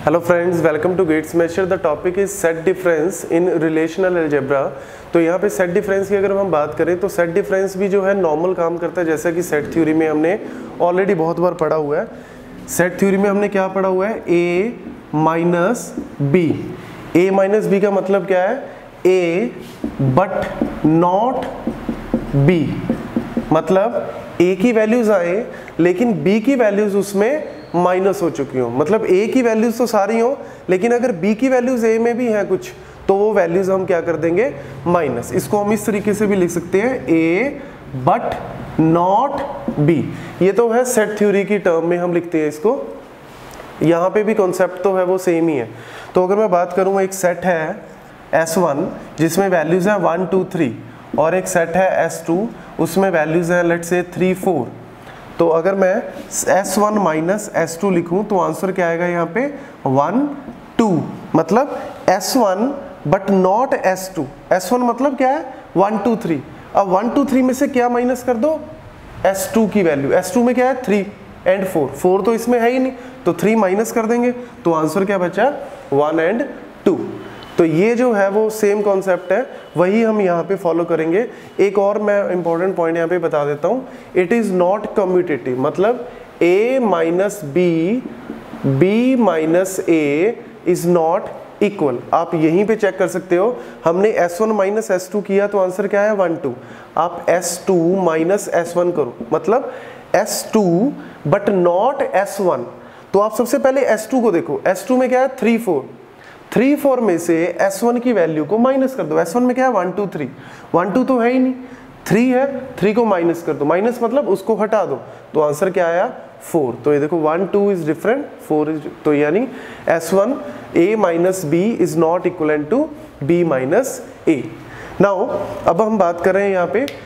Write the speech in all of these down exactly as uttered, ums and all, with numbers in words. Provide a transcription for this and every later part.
Hello friends, welcome to gates measure. The topic is set difference in relational algebra. तो यहाँ पे set difference की अगर हम बात करें तो सेट डिफरेंस भी जो है नॉर्मल काम करता है, जैसा कि सेट थ्योरी में हमने ऑलरेडी बहुत बार पढ़ा हुआ है। सेट थ्योरी में हमने क्या पढ़ा हुआ है? A minus B. A minus B का मतलब क्या है? ए बट नॉट बी, मतलब ए की वैल्यूज आए लेकिन बी की वैल्यूज उसमें माइनस हो चुकी हो। मतलब ए की वैल्यूज तो सारी हो लेकिन अगर बी की वैल्यूज ए में भी है कुछ तो वो वैल्यूज हम क्या कर देंगे? माइनस। इसको हम इस तरीके से भी लिख सकते हैं, ए बट नॉट बी। ये तो है सेट थ्योरी की टर्म में हम लिखते हैं इसको। यहाँ पे भी कॉन्सेप्ट तो है वो सेम ही है। तो अगर मैं बात करूँ, एक सेट है एस वन जिसमें वैल्यूज है वन टू थ्री, और एक सेट है एस टू उसमें वैल्यूज है लेट्स से थ्री फोर। तो अगर मैं S one minus S two लिखूं तो आंसर क्या आएगा यहाँ पे? One two. मतलब S one but not S two. S one मतलब क्या है? One two three. अब वन टू थ्री में से क्या माइनस कर दो? एस टू की वैल्यू। एस टू में क्या है? Three and four. फोर तो इसमें है ही नहीं तो थ्री माइनस कर देंगे तो आंसर क्या बचा? One and two. तो ये जो है वो सेम कॉन्सेप्ट है, वही हम यहाँ पे फॉलो करेंगे। एक और मैं इंपॉर्टेंट पॉइंट यहाँ पे बता देता हूँ, इट इज़ नॉट कम्यूटेटिव। मतलब a minus B, B minus A is not equal. आप यहीं पे चेक कर सकते हो। हमने S one minus S two किया तो आंसर क्या है? One two. आप S two minus S one करो, मतलब S two but not S one. तो आप सबसे पहले एस टू को देखो। एस टू में क्या है? Three four. थ्री फोर में से एस वन की वैल्यू को माइनस कर दो। एस वन में क्या है? One two three. One two तो है ही नहीं, थ्री है, थ्री को माइनस कर दो। माइनस मतलब उसको हटा दो तो आंसर क्या आया? फोर। तो ये देखो one two is different, four is, तो यानी S one A minus B is not equal to B minus A. Now अब हम बात कर रहे हैं यहाँ पे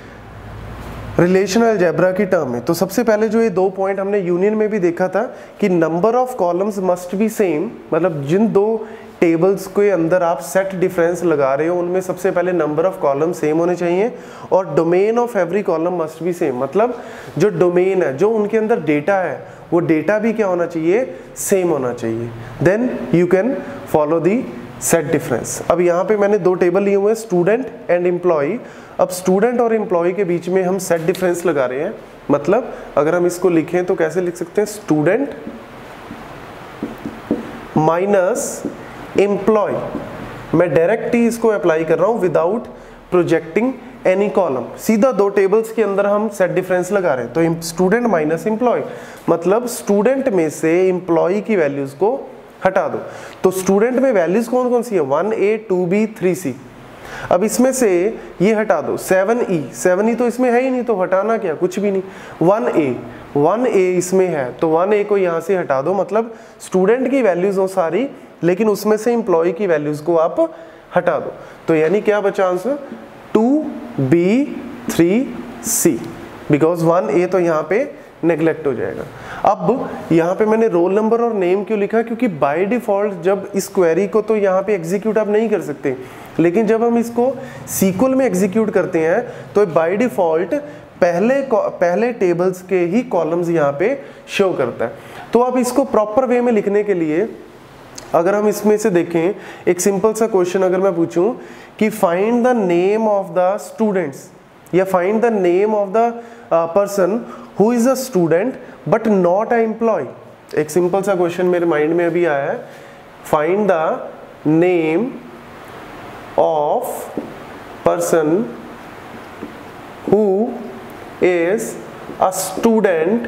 रिलेशनल अलजेब्रा की टर्म में। तो सबसे पहले जो ये दो पॉइंट हमने यूनियन में भी देखा था कि number of columns must be same. मतलब जिन दो टेबल्स के अंदर आप सेट डिफरेंस लगा रहे हो उनमें सबसे पहले नंबर ऑफ कॉलम सेम होने चाहिए और domain of every column must be same. मतलब जो डोमेन है, जो उनके अंदर डेटा है, वो डेटा भी क्या होना चाहिए? सेम होना चाहिए। Then you can follow the set difference. अब यहाँ पे मैंने दो टेबल लिए हुए हैं, स्टूडेंट एंड एम्प्लॉय। अब स्टूडेंट और एम्प्लॉय के बीच में हम सेट डिफरेंस लगा रहे हैं। मतलब अगर हम इसको लिखें तो कैसे लिख सकते हैं? Student minus employ. मैं डायरेक्ट ही इसको अप्लाई कर रहा हूं विदाउट प्रोजेक्टिंग एनी कॉलम। सीधा दो टेबल्स के अंदर हम सेट डिफरेंस लगा रहे हैं। तो स्टूडेंट माइनस एम्प्लॉय मतलब स्टूडेंट में से एम्प्लॉय की वैल्यूज को हटा दो। तो स्टूडेंट में वैल्यूज कौन कौन सी है? One A, two B, three C. अब इसमें से ये हटा दो, सेवन ई। सेवन ई तो इसमें है ही नहीं तो हटाना क्या? कुछ भी नहीं। वन ए, वन ए इसमें है तो वन ए को यहाँ से हटा दो। मतलब स्टूडेंट की वैल्यूज हो सारी लेकिन उसमें से एम्प्लॉय की वैल्यूज को आप हटा दो। तो यानी क्या बचा answer? Two B three C, because one A तो यहाँ पे नेग्लेक्ट हो जाएगा। अब यहाँ पे मैंने रोल नंबर और नेम क्यों लिखा? क्योंकि बाय डिफॉल्ट जब इस क्वेरी को तो यहाँ पे एग्जीक्यूट आप नहीं कर सकते, लेकिन जब हम इसको सीक्वल में एग्जीक्यूट करते हैं तो बाय डिफॉल्ट पहले पहले टेबल्स के ही कॉलम्स यहाँ पे शो करता है। तो आप इसको प्रॉपर वे में लिखने के लिए अगर हम इसमें से देखें, एक सिंपल सा क्वेश्चन अगर मैं पूछूं कि find the name of the students या find the name of the person who is a student but not a employ. एक सिंपल सा क्वेश्चन मेरे माइंड में अभी आया है, find the name of person who is a student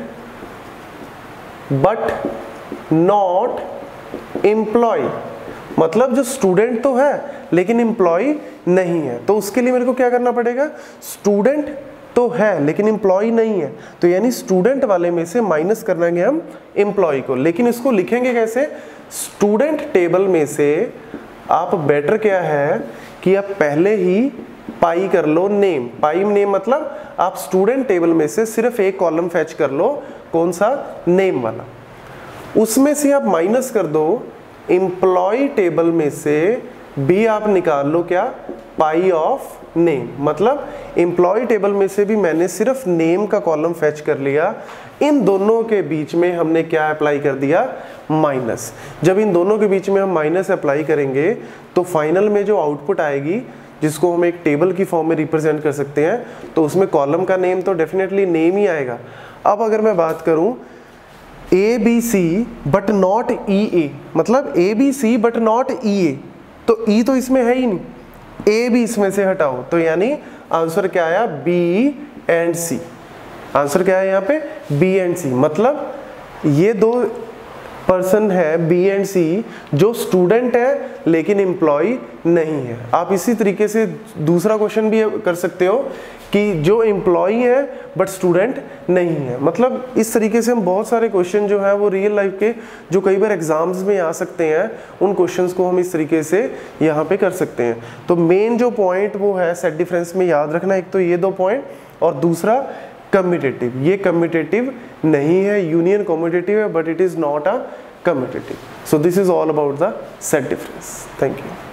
but not employ. मतलब जो स्टूडेंट तो है लेकिन एम्प्लॉय नहीं है। तो उसके लिए मेरे को क्या करना पड़ेगा? स्टूडेंट तो है लेकिन एम्प्लॉय नहीं है, तो यानी स्टूडेंट वाले में से माइनस करना हम एम्प्लॉय को। लेकिन इसको लिखेंगे कैसे? स्टूडेंट टेबल में से आप बेटर क्या है कि आप पहले ही पाई कर लो नेम। पाई नेम मतलब आप स्टूडेंट टेबल में से सिर्फ एक कॉलम फैच कर लो, कौन सा? नेम वाला। उसमें से आप माइनस कर दो एम्प्लॉय टेबल में से बी आप निकाल लो क्या? Pi of name. मतलब एम्प्लॉय टेबल में से भी मैंने सिर्फ नेम का कॉलम फैच कर लिया इन दोनों के बीच में हमने क्या अप्लाई कर दिया, माइनस। जब इन दोनों के बीच में हम माइनस अप्लाई करेंगे तो फाइनल में जो आउटपुट आएगी, जिसको हम एक टेबल की फॉर्म में रिप्रेजेंट कर सकते हैं, तो उसमें कॉलम का नेम तो डेफिनेटली नेम ही आएगा। अब अगर मैं बात करूं A B C but not E A, मतलब A B C but not E A, तो ई तो इसमें है ही नहीं, ए भी इसमें से हटाओ, तो यानी आंसर क्या आया, बी एंड सी। आंसर क्या है यहाँ पे, बी एंड सी। मतलब ये दो पर्सन है बी एंड सी जो स्टूडेंट है लेकिन एम्प्लॉय नहीं है। आप इसी तरीके से दूसरा क्वेश्चन भी कर सकते हो कि जो एम्प्लॉय है बट स्टूडेंट नहीं है। मतलब इस तरीके से हम बहुत सारे क्वेश्चन जो है वो रियल लाइफ के जो कई बार एग्जाम्स में आ सकते हैं, उन क्वेश्चंस को हम इस तरीके से यहाँ पे कर सकते हैं। तो मेन जो पॉइंट वो है सेट डिफरेंस में याद रखना, एक तो ये दो पॉइंट, और दूसरा कम्यूटेटिव। ये कम्यूटेटिव नहीं है, यूनियन कम्यूटेटिव है, but it is not a commutative. So this is all about the set difference. Thank you.